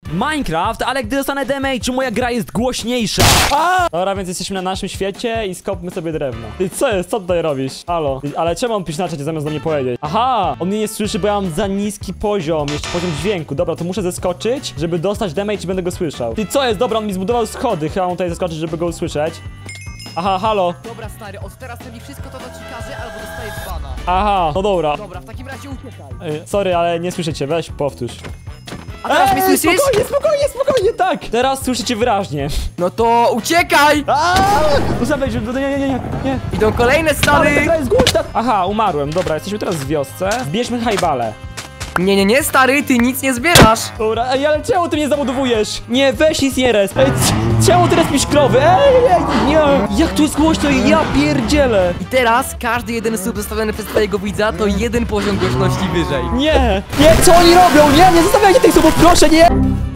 Minecraft, ale gdy dostanę damage, moja gra jest głośniejsza. Dobra, więc jesteśmy na naszym świecie i skopmy sobie drewno. I co jest? Co tutaj robisz? Halo? Ale czemu on pisze na czacie zamiast do mnie powiedzieć? Aha! On mnie nie słyszy, bo ja mam za niski poziom, jeszcze poziom dźwięku. Dobra, to muszę zeskoczyć, żeby dostać damage i będę go słyszał. I co jest? Dobra, on mi zbudował schody. Chyba mam tutaj zeskoczyć, żeby go usłyszeć. Aha, halo. Dobra, stary, od teraz robi wszystko to, co ci każe, albo dostajesz bana. Aha, no dobra. Dobra, w takim razie uciekaj. Sorry, ale nie słyszycie, weź powtórz. A teraz mnie słyszysz? Spokojnie, tak! Teraz słyszycie wyraźnie. No to uciekaj! Ustawiaj, nie. Idą kolejne, Ale stary! gra jest głośna. Aha, umarłem, dobra, jesteśmy teraz w wiosce. Zbierzmy hajbale. Nie, stary, ty nic nie zbierasz! Dobra, ale czemu ty mnie zabudowujesz? Nie, weź nic nie res. Czemu ty respisz krowy? Nie. Jak tu jest głośno, ja pierdzielę. I teraz każdy jeden sub zostawiony przez twojego widza to jeden poziom głośności wyżej. Nie, co oni robią? Nie zostawiajcie tych subów, proszę, nie.